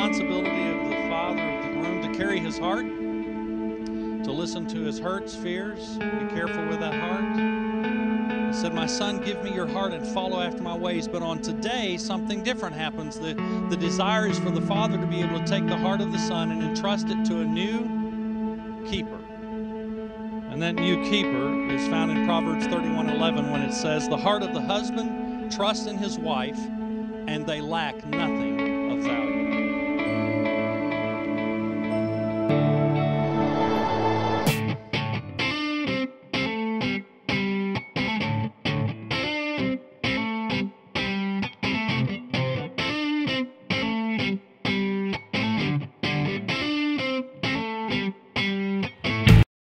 responsibility of the father of the groom to carry his heart, to listen to his hurts, fears, be careful with that heart. He said, my son, give me your heart and follow after my ways. But on today, something different happens. The desire is for the father to be able to take the heart of the son and entrust it to a new keeper. And that new keeper is found in Proverbs 31:11 when it says, the heart of the husband trusts in his wife, and they lack nothing of value.